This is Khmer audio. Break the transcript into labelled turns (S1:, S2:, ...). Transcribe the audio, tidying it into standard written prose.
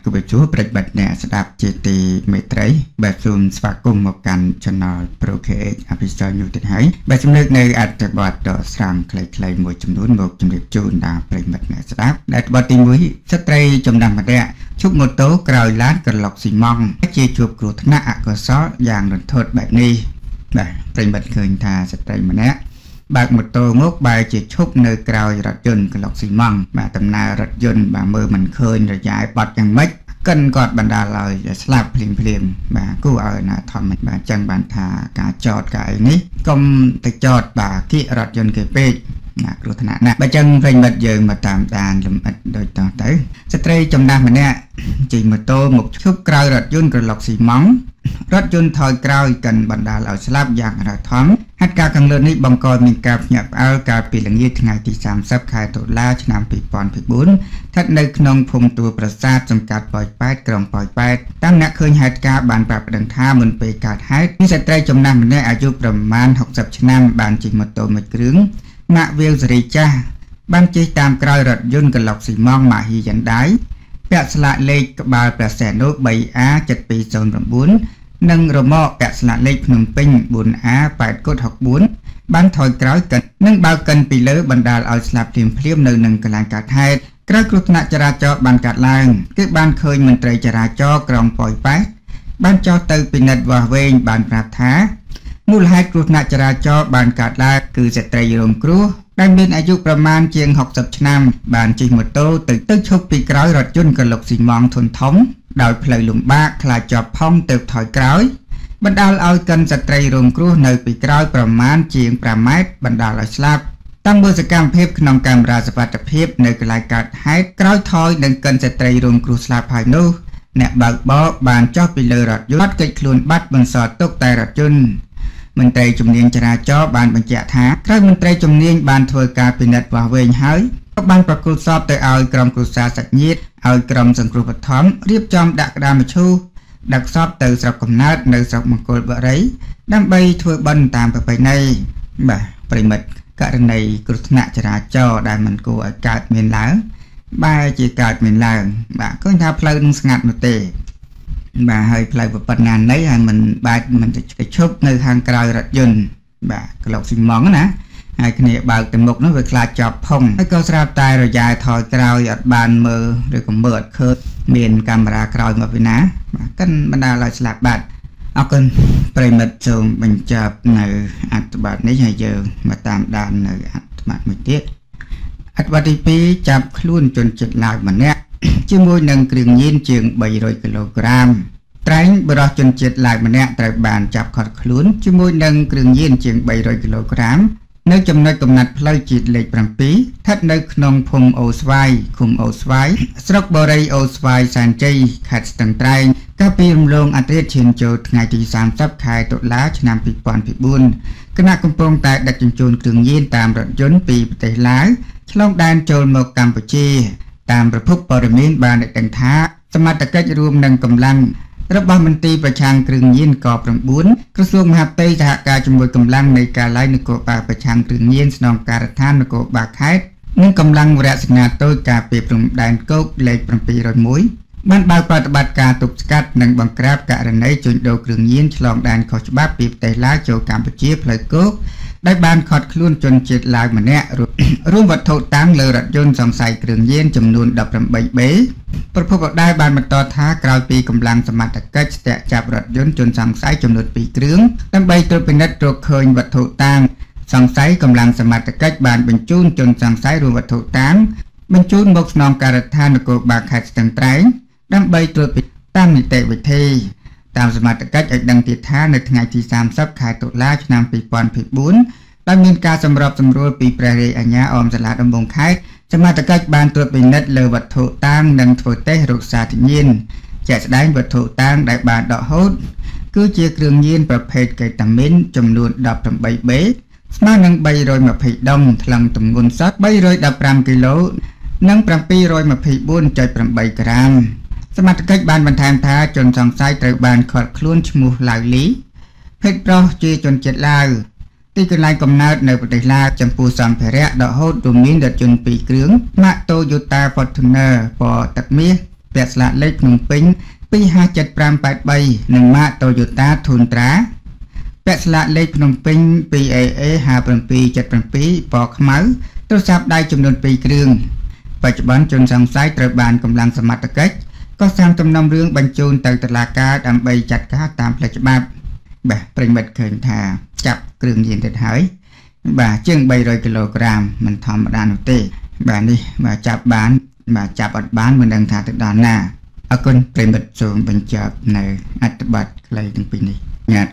S1: គឺបញ្ជួបប្រិយបិទអ្នកស្ដាប់ជាទីមេត្រីបាទសូមស្វាគមន៍មកកាន់ Channel ProKH អភិសិទ្ធយុទ្ធហើយបាទជំរាបនៅអត្ថបទដ៏ស្រាំខ្លីៗមួយចំនួនមកជម្រាបជូនដល់ប្រិយមិត្តអ្នកស្ដាប់ដែលបទទី1ស្ត្រីចំណាស់ម្នាក់ឈប់ម៉ូតូក្រោយឡានក្រឡុកស៊ីម៉ង់ជាជួបគ្រោះថ្នាក់អកុសលយ៉ាងរន្ធត់បែបនេះបាទប្រិយមិត្តឃើញថាស្ត្រីម្នាក់បើកម៉ូតូមកបែរជាឈប់នៅក្រោយរថយន្តក្រឡុកស៊ីម៉ង់បាទដំណើររថយន្តបាទមើលមិនឃើញរយ៉ាយបាត់យ៉ាងម៉េចកិនគាត់បណ្ដាលឲ្យស្លាប់ភ្លាមបាទគួរឲ្យណាធម្មតាបាទអញ្ចឹងបានថាការចតកាយនេះកុំទៅចតបាទគៀករថយន្តគេពេកណាគ្រោះថ្នាក់ណាស់បើចឹងប្រិមិត្តយើងមកតាមដានលំអិតដូចតទៅស្ត្រីចំណាស់ម្នាក់ជិះម៉ូតូមកឈប់ក្រោយរថយន្តក្រឡុកស៊ីម៉ង់រថយន្តថយក្រោយកិនបណ្ដាលឲ្យស្លាប់យ៉ាងរហ័សហេតុការណ៍ខាងលើនេះបង្កមានការភ្ញាក់ផ្អើលកាលពីល្ងាចថ្ងៃទី30ខែតុលាឆ្នាំ2024ស្ថិតនៅក្នុងភូមិទួលប្រាសាទសង្កាត់ប៉ោយប៉ែតក្រុងប៉ោយប៉ែតតាមអ្នកឃើញហេតុការណ៍បានប្រាប់ប្តឹងថាមុនពេលកើតហេតុមានស្ត្រីចំណាស់ម្នាក់អាយុប្រមាណ60ឆ្នាំបានជិះម៉ូតូមួយគ្រឿងម៉ាកវាវសេរីចាស់បានជិះតាមក្រោយរថយន្តក្រឡុកស៊ីម៉ង់ម៉ាហ៊ីយ៉ាន់ដៃពាក់ស្លាកលេខក្បាលព្រះសីហនុ 3A7209 និងរមាក់ពាក់ស្លាកលេខភ្នំពេញ 4A864 បានថយក្រោយកិននិងបើកកិនពីលើបណ្ដាលឲ្យស្លាប់ភ្លាមនៅនឹងកន្លែងកើតហេតុក្រោយគ្រោះថ្នាក់ចរាចរណ៍បានកាត់ឡើងគឺបានឃើញមន្ត្រីចរាចរណ៍ក្រុងប៉ោយប៉ែតបានចុះទៅពិនិត្យវាស់វែងបានប្រាប់ថាមូលហេតុគ្រោះថ្នាក់ចរាចរណ៍បានកើតឡើងគឺស្ត្រីរងគ្រោះដែលមានអាយុប្រមាណជាង60ឆ្នាំបានជិះម៉ូតូទៅឈប់ពីក្រោយរថយន្តក្រឡុកស៊ីម៉ង់ធុនធំដោយផ្លូវលំបាកខ្លាចជាប់ផុងទៅថយក្រោយបណ្ដាលឲ្យកិនស្ត្រីរងគ្រោះនៅពីក្រោយប្រមាណជាង5ម៉ែត្របណ្ដាលឲ្យស្លាប់តាមមើលសកម្មភាពក្នុងកាមេរ៉ាសុវត្ថិភាពនៅកន្លែងកើតហេតុក្រោយថយនឹងកិនស្ត្រីរងគ្រោះស្លាប់ហើយនោះអ្នកបើកបរបានចុះពីលើរថយន្តកិច្ចខ្លួនបាត់បន្សល់ទុកតែរថយន្តមន្ត្រីជំនាញចរាចរណ៍បានបញ្ជាក់ថាក្រោយមន្ត្រីជំនាញបានធ្វើការពិនិត្យវាស់វែងហើយក៏បានប្រគល់សពទៅឲ្យក្រុមគ្រួសារសាច់ញាតិឲ្យក្រុមសង្គ្រោះបឋមរៀបចំដាក់ក្តារមឈូសដឹកសពទៅស្រុកកំណើតនៅស្រុកមង្គលបុរីដើម្បីធ្វើបុណ្យតាមប្រពៃណីបាទប្រិមិត្តករណីគ្រោះថ្នាក់ចរាចរណ៍ដែលមិនគួរឲ្យកើតមានឡើងបែរជាកើតមានឡើងបាទឃើញថាផ្លូវនឹងស្ងាត់នោះទេបាទហើយផ្លូវប៉ុណ្ណាណីហើយមិនទៅឈប់នៅខាងក្រោយរថយន្តបាទក្រឡុកស៊ីម៉ង់ណាហើយគ្នាបើកទៅមុខនោះវាខ្លាចជាប់ផុងហើយក៏ស្រាប់តែរយ៉ាថយក្រោយអត់បានមើលឬក៏មើលអត់ឃើញមានកាមេរ៉ាក្រោយមកពីណាបាទកិនបណ្ដាលឲ្យស្លាប់បាត់អរគុណប្រិមិត្តសូមបញ្ចប់នៅអត្ថបទនេះហើយយើងមកតាមដាននៅអត្ថបទមួយទៀតអត្ថបទទី2ចាប់ខ្លួនជនជាតិឡាវម្នាក់ជាមួយនឹងគ្រឿងញៀនជាង300គីឡូក្រាមត្រែងបរិសុទ្ធជនជាតិឡាវម្នាក់ត្រូវបានចាប់ឃាត់ខ្លួនជាមួយនឹងគ្រឿងញៀនជាង300គីឡូក្រាមនៅចំណុចកំណត់ផ្លូវជាតិលេខ7ស្ថិតនៅក្នុងភូមិអូស្វាយឃុំអូស្វាយស្រុកបូរីអូស្វាយសែនជ័យខេត្តស្ទឹងត្រែងកាលពីរំលងអត្រាឈានចូលថ្ងៃទី30ខែតុលាឆ្នាំ2024គណៈកំពុងតែដឹកជញ្ជូនគ្រឿងញៀនតាមរថយន្តពីប្រទេសឡាវឆ្លងដែនចូលមកកម្ពុជាតាមប្រភពព័ត៌មានបានដឹងថាសមត្ថកិច្ចរួមនឹងកម្លាំងរបស់មន្ទីរប្រឆាំងគ្រឿងញៀនក9ក្រសួងមហាផ្ទៃសហការជាមួយកម្លាំងនៃការឡាយនគរបាលប្រឆាំងគ្រឿងញៀនស្នងការដ្ឋាននគរបាលខេត្តនិងកម្លាំងវរៈសេនាតូចការពារព្រំដែនគោកលេខ701បានបើកប្រតិបត្តិការទប់ស្កាត់និងបង្ក្រាបករណីជួញដូរគ្រឿងញៀនឆ្លងដែនខុសច្បាប់ពីប្រទេសឡាវចូលកម្ពុជាផ្លូវគោកដែលបានឃាត់ខ្លួនជនជាតិឡាវម្នាក់រួមវត្ថុតាំងលើរថយន្តសង្ស័យគ្រឿងញៀនចំនួន 18B ប្រពន្ធបដាបានបន្តថាក្រោយពីកម្លាំងសមត្ថកិច្ចស្ទាក់ចាប់រថយន្តជនសង្ស័យចំនួន2គ្រឿងដើម្បីត្រួតពិនិត្យរកឃើញវត្ថុតាំងសង្ស័យកម្លាំងសមត្ថកិច្ចបានបញ្ជូនជនសង្ស័យរួមវត្ថុតាំងបញ្ជូនមកស្នងការដ្ឋាននគរបាលខេត្តស្ទឹងត្រែងដើម្បីត្រួតពិនិត្យតាមនីតិវិធីតាមសមត្ថកិច្ចឲ្យដឹងទៀតថានៅថ្ងៃទី30ខែតុលាឆ្នាំ2024ដែលមានការសម្របសម្រួលពីព្រះរាជអាជ្ញាអមសាលាដំបងខេត្តសមត្ថកិច្ចបានត្រួតពិនិត្យលើវត្ថុតាងនិងធ្វើតេស្តរោគសារធានាជាក់ស្ដែងវត្ថុតាងដែលបានដកហូតគឺជាគ្រឿងញៀនប្រភេទកេតាមីនចំនួន 18B ស្មើនឹង320ដុំថ្លឹងទម្ងន់សុទ្ធ315គីឡូនិង724.8ក្រាមសមត្ថកិច្ចបានបន្ថែមថាជនសង្ស័យត្រូវបានឃាត់ខ្លួនឈ្មោះឡាវលីភេទប្រុសជាជនជាតិឡាវទីកន្លែងកំណើតនៅប្រទេសឡាវចំពោះសម្ភារៈដកហូតរួមមានរថយន្ត2គ្រឿង Toyota Fortuner ពណ៌ទឹកមាសពាក់ស្លាកលេខភ្នំពេញ25753និងម៉ាក Toyota Tundra ពាក់ស្លាកលេខភ្នំពេញ 2AA 5777 ពណ៌ខ្មៅទូរស័ព្ទដៃចំនួន2គ្រឿងបច្ចុប្បន្នជនសង្ស័យត្រូវបានកម្លាំងសមត្ថកិច្ចកសាងទំនំរឿងបញ្ជូនទៅតុលាការដើម្បីចាត់ការតាមផ្លូវច្បាប់បាទប្រិមិត្តឃើញថាចាប់គ្រឿងញៀនទៅហើយបាទជាង300គីឡូក្រាមមិនធម្មតានោះទេបាទនេះបាទចាប់បានបាទចាប់អត់បានមិនដឹងថាទៅដល់ណាអរគុណប្រិមិត្តសូមបញ្ចប់នៅអត្ថបទខ្លីទាំងពីរនេះញ៉ា